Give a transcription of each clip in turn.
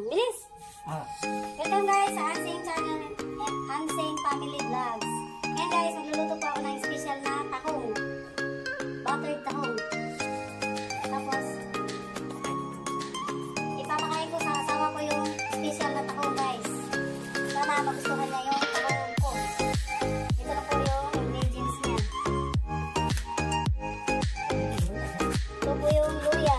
Bilis! Welcome guys sa Hansing Channel and Hansing Family Vlogs. Ngayon guys, magluluto po ako ng special na tahong. Buttered tahong. Tapos, ipapakain ko sa asawa ko yung special na tahong guys. Sana magustuhan niya yung tahong ko. Ito na po yung ingredients niya. Ito po yung luya.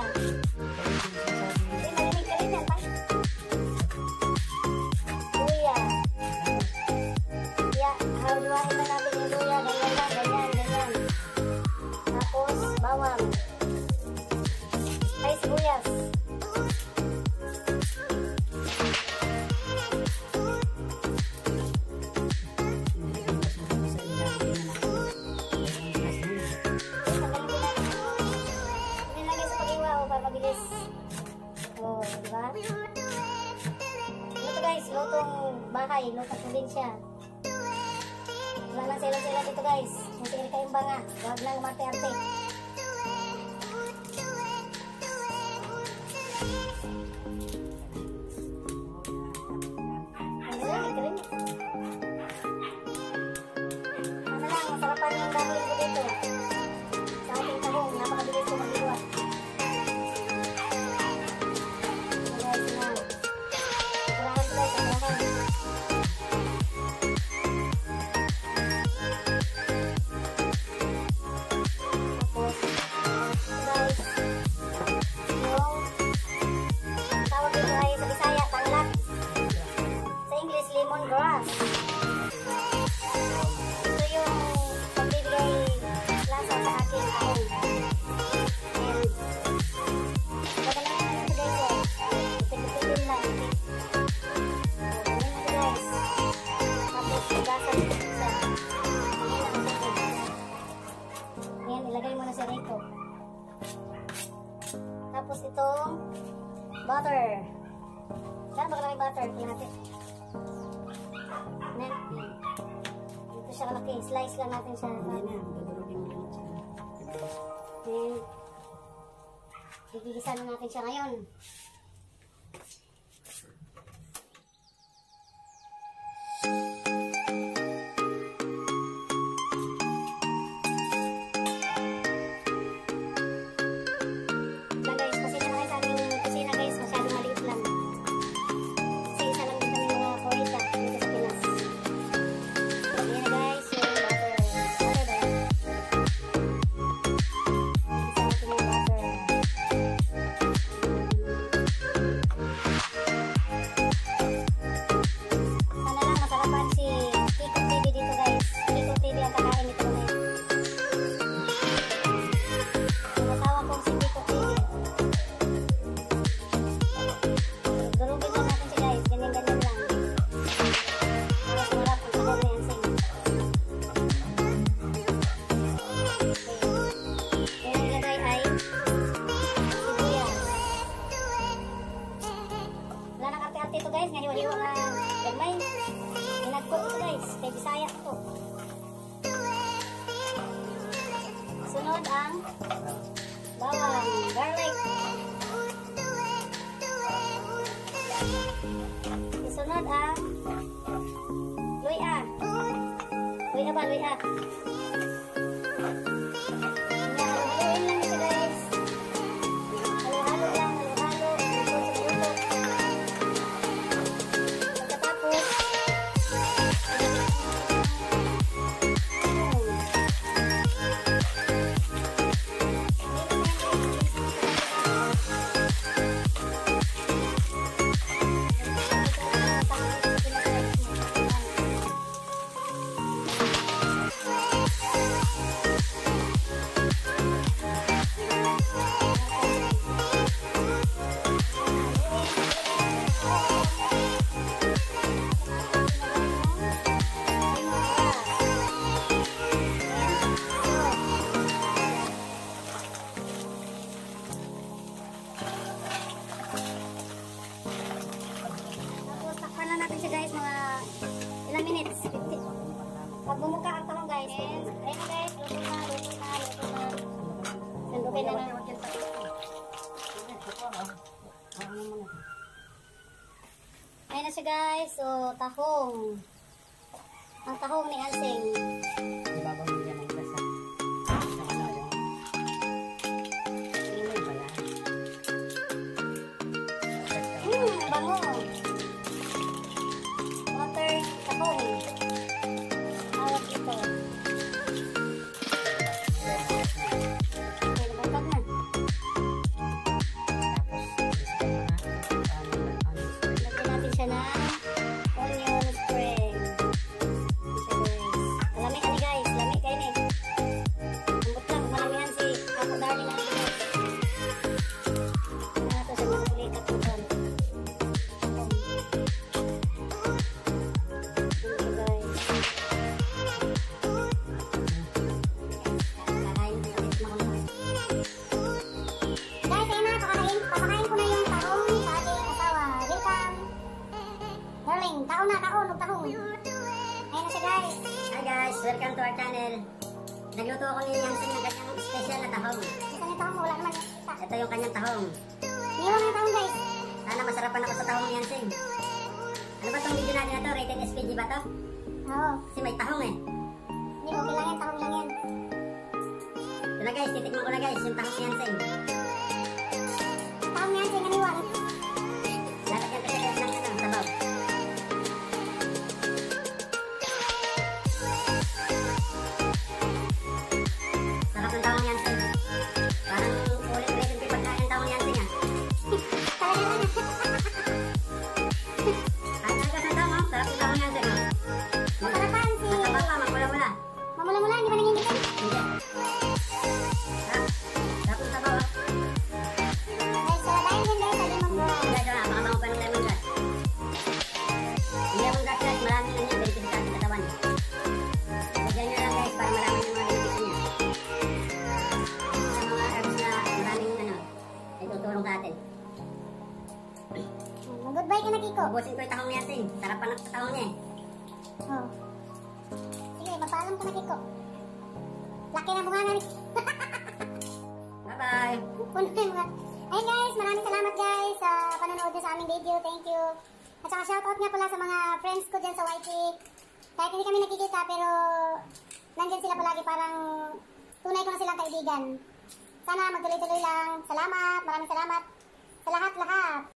Bawang, ay sibuyas, nilagay sa pag-iwa o para mabilis. Oh, diba? Ito guys, lutong bahay, lutong probinsya. Wala lang sila dito guys. Hindi kayo kaimbanga, huwag lang umarte-arte. Masarapan yung gagawin ko dito sa ating tahong. Napakabilis ko mag-iwa. Guys na kurahan ko guys, kurahan. Tapos guys, yung tawag dito ay sa Bisaya, tanglad. Sa English, lemongrass. Ayan, ilagay mo na sa rito. Tapos itong butter. Saan ba kalaki butter? Tingnan natin. Ayan. Dito siya kalaki. Slice lang natin siya. Ayan. Igigisa na natin siya ngayon. Ito guys, ngayon yung gamay. Inad ko ito guys, kay Bisaya ito. Sunod ang bawang, garlic. Sunod ang luya. Luya ba, luya? Haluin lang ito guys. Halo-halo lang, halo-halo. ilang minutes? 50. Pag bumuka ang talong guys, ayun na guys, luto na. Nandupin na lang. Ayan na siya guys. So, tahong. Ang tahong ni Hansing. Ibabaw mo yan ang grasa. Sa ano yung... Ingay pala. Bango. Water tahong. Tawag ito. Okay, nabangkag na. Lagyan natin siya na onion spring. Lami ka ni guys. Lami kayo ni. Ambot lang. Malamihan si ako darling natin guys. Ano na ito sa mga ulit at upan. Thank you guys. Kakain ko ulit na ako. Guys, ayun na. Papakain ko na yung tahong sa ating asawa. Welcome. Darling, taon na, taon. Huwag tahong. Ayun na siya guys. Hi guys, welcome to our channel. Nagluto ako ni Hansing ng kanyang special na tahong. Isa na tahong, wala naman kita. Ito yung kanyang tahong. Niwan na tahong guys. Sana masarapan ako sa tahong ni Hansing. Ano ba tong video natin na to? Rated SPG ba to? Oo. Kasi may tahong eh. Hindi, okay lang yan, tahong lang yan. Ito na guys, titikman ko na guys yung tahong ni Hansing. Tahong yan, siya niwan. Lalagyan ko siya guys ng sabaw. Sarap ng tahong ni Hansing. Parang ulit-ulitin ko yung pagkain ng tahong ni Hansing ah. Talaga lang. Kahit talaga sa tahong oh. Sarap ng tahong ni Hansing oh. Masarapan si... Mataba pa, magmula-mula. Mamula-mula, hindi ba nangingitin? Hindi. Sarap ng sabaw oh. Guys, salabayan din guys sa lemongrass. Guys, napakabango pa ng lemongrass. Yung lemongrass guys, maraming ano yan, benefit sa ating katawan. Lagyan nyo lang guys para malaman yung mga benefit niya. Sa mga herbs na maraming ano, ay tutulong sa atin. Goodbye ka na, Kiko. Ubusin ko yung tahong ni Hansing. Sarap pa ng tahong niya eh. Oh. Sige, magpaalam ka na, Kiko. Laki na bunga na ni... Bye-bye! Puno na yung mga... Ayun guys, maraming salamat guys sa panonood nyo sa aming video. Thank you. At saka shoutout nga pala sa mga friends ko dyan sa YT. Kahit hindi kami nakikita pero nandyan sila palagi, parang tunay ko na silang kaibigan. Sana magtuloy-tuloy lang. Salamat, maraming salamat sa lahat-lahat.